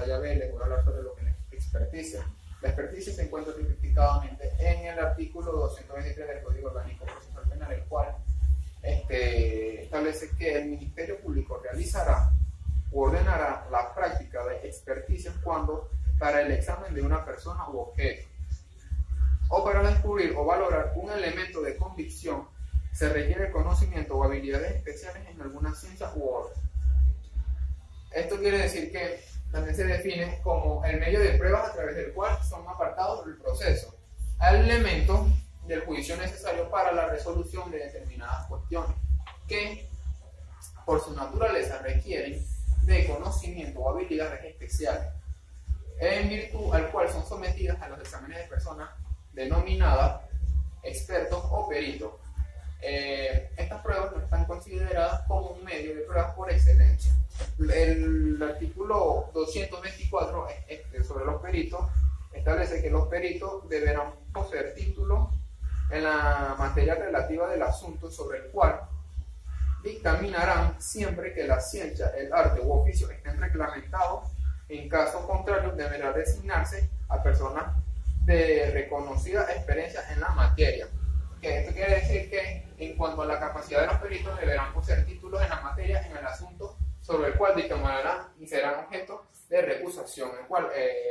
ya ve, les voy a hablar sobre lo que es la experticia. La experticia se encuentra tipificadamente en el artículo 223 del Código Orgánico Procesal Penal, el cual establece que el Ministerio Público realizará o ordenará la práctica de experticias cuando para el examen de una persona u objeto o para descubrir o valorar un elemento de convicción se requiere conocimiento o habilidades especiales en alguna ciencia u orden. Esto quiere decir que también se define como el medio de pruebas a través del cual son apartados del proceso al elemento del juicio necesario para la resolución de determinadas cuestiones que por su naturaleza requieren de conocimiento o habilidades especiales, en virtud al cual son sometidas a los exámenes de personas denominadas expertos o peritos. Estas pruebas no están consideradas como un medio de pruebas por excelencia. El artículo 224 sobre los peritos establece que los peritos deberán poseer título en la materia relativa del asunto sobre el cual dictaminarán siempre que la ciencia, el arte u oficio estén reglamentados. En caso contrario, deberá designarse a personas de reconocida experiencia en la materia. Esto quiere decir que en cuanto a la capacidad de los peritos deberán poseer títulos en la materia, en el asunto sobre el cual dictaminarán y serán objeto de recusación, el cual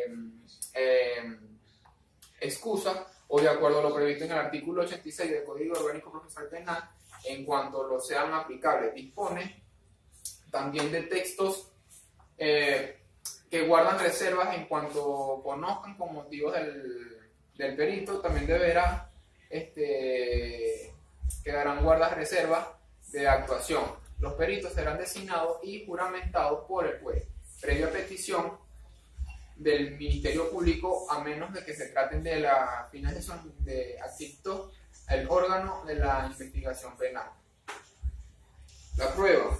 excusa o de acuerdo a lo previsto en el artículo 86 del Código Orgánico Procesal Penal, en cuanto lo sean aplicables. Dispone también de textos que guardan reservas en cuanto conozcan con motivos del perito. También deberá quedarán guardas reservas de actuación. Los peritos serán designados y juramentados por el juez, previa petición del Ministerio Público, a menos de que se traten de la finalización de actos el órgano de la investigación penal. La prueba.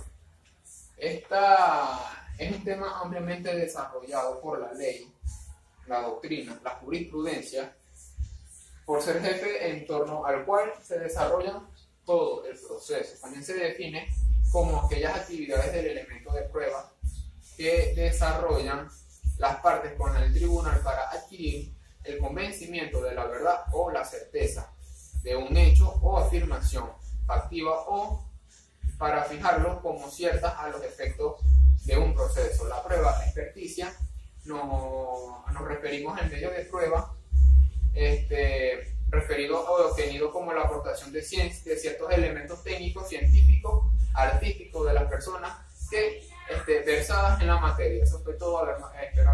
Esta es un tema ampliamente desarrollado por la ley, la doctrina, la jurisprudencia, por ser jefe en torno al cual se desarrolla todo el proceso. También se define como aquellas actividades del elemento de prueba que desarrollan las partes con el tribunal para adquirir el convencimiento de la verdad o la certeza de un hecho o afirmación factiva o para fijarlo como ciertas a los efectos de un proceso. La prueba experticia nos referimos al medio de prueba referido o obtenido como la aportación de ciertos elementos técnicos, científicos, artísticos de las personas que versadas en la materia. Eso fue todo. Espero